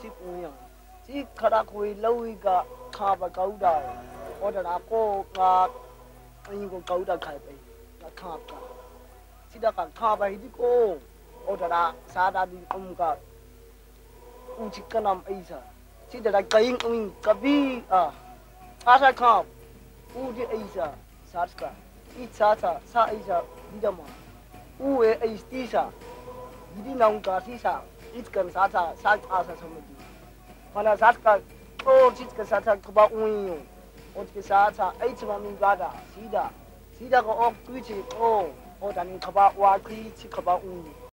si punya si khara koi lawi ka kha ba kau da order da ko nga anh ko kau da khai pai na kha ka si da ka kha ba hi ko order da sa da di ka u chi ka nam ai sa si da kai ka bi asa kha u di ai sa ka i sa ai sa di da ma u e ai sti sa di nang ka si sa it kan sa asa sa di mana sa ka o chit ka sa ka ba u yo o ke sa ai chi ma mi ga da si da ko ok tu chi o da ni ka ba wa chi ka ba u